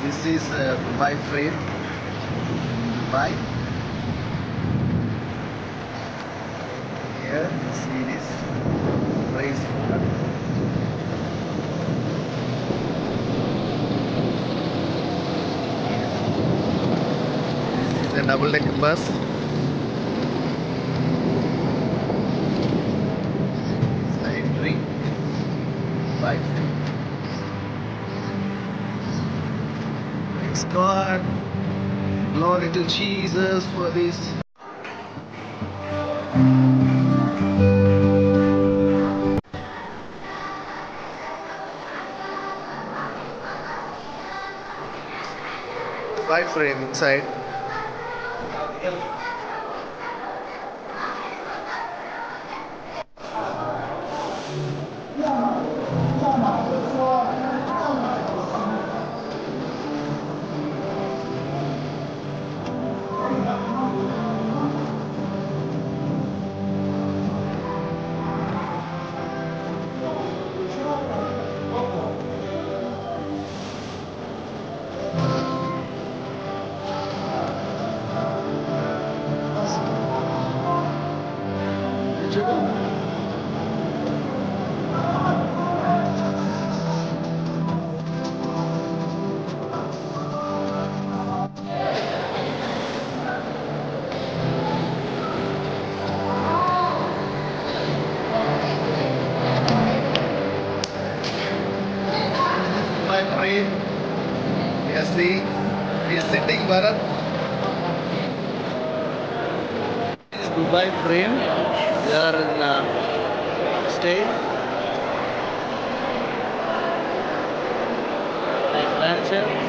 This is Dubai frame. Dubai. Here, see this race. This is a double-decker bus. Side three, five. Praise God. Glory to Jesus for this. Wide frame inside. My friend, yes, see, he is sitting Bharat. This is Dubai frame. We are in stay. Lancer.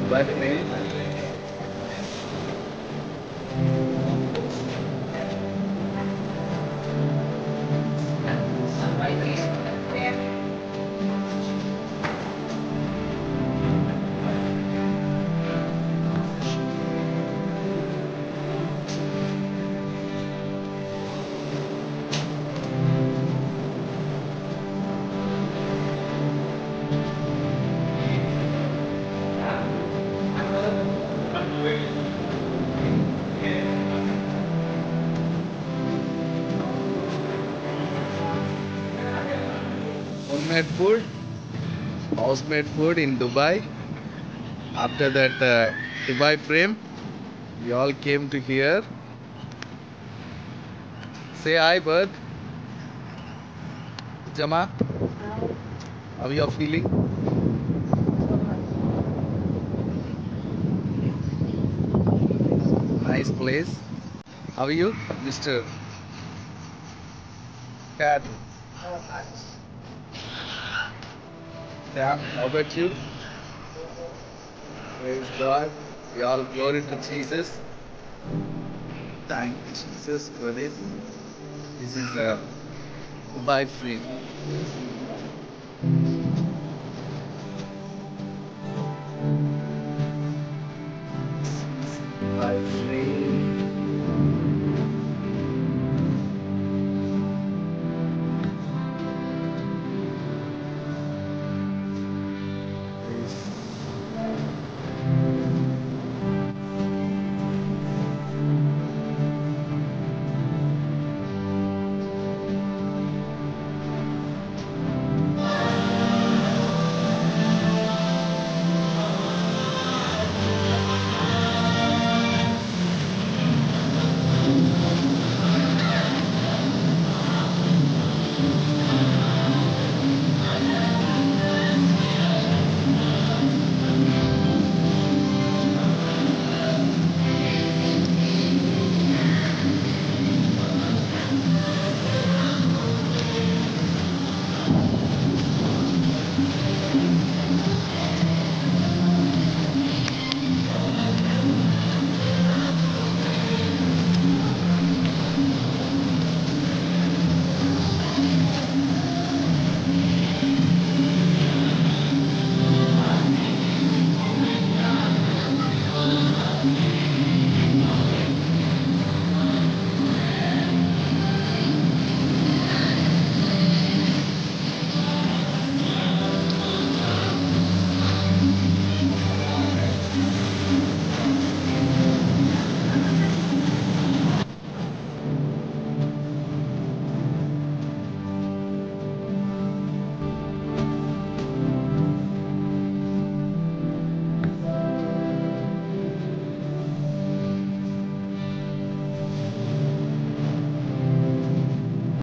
Dubai frame. Homemade food, house-made food in Dubai. After that Dubai frame, we all came to here. Say hi, bud. Jama, how you feeling? Nice place. How are you, Mr. Cat? Sam, how about you? Praise God. We all glory to Jesus. Thank you, Jesus, for this. This is Dubai frame.